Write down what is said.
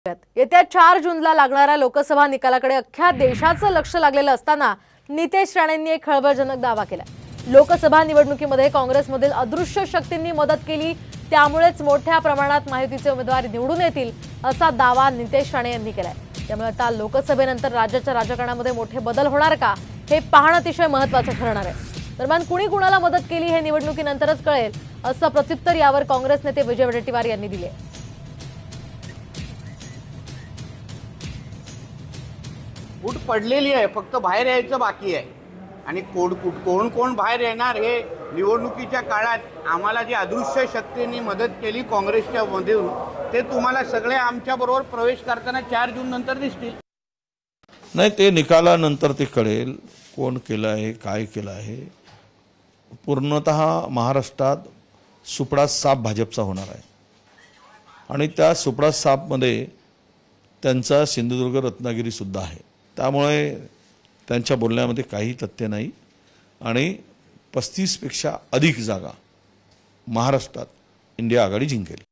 येत्या 4 जूनला लागणाऱ्या लोकसभा निकालाकडे अख्ख्या देशाचं लक्ष लागलेलं असताना नितेश राणेंनी एक खळबळजनक दावा केला। लोकसभा निवडणुकीमध्ये काँग्रेसमधील अदृश्य शक्तींनी मदत केली, त्यामुळेच मोठ्या प्रमाणात महायुतीचे उमेदवार निवडून येतील असा दावा नितेश राणे यांनी केलाय। त्यामुळे आता लोकसभेनंतर राज्याच्या राजकारणामध्ये मोठे बदल होणार का हे पाहणं अतिशय महत्त्वाचं ठरणार आहे। दरम्यान कुणी कुणाला मदत केली हे निवडणुकीनंतरच कळेल असं प्रत्युत्तर यावर काँग्रेस नेते विजय वडेट्टीवार यांनी दिले। फूट पडलेली आहे, फक्त बाहेर यायचं बाकी आहे। आणि कोण कोण बाहेर येणार हे निवडणुकीच्या काळात आम्हाला जी अदृश्य शक्तींनी मदत केली काँग्रेसच्या मधून ते तुम्हाला सगळे आमच्या बरोबर प्रवेश करताना 4 जून नंतर दिसतील। नाही, ते निकालानंतर ते कळेल कोण केलं आहे, काय केलं आहे। पूर्णतः महाराष्ट्रात सुपडा साप भाजपचा होणार आहे आणि त्या सुपडा सापमध्ये त्यांचा सिंधुदुर्ग रत्नागिरी सुद्धा आहे। त्यामुळे त्यांच्या बोलण्यामध्ये काही तथ्य नाही आणि 35 पेक्षा अधिक जागा महाराष्ट्रात इंडिया आघाडी जिंकेल।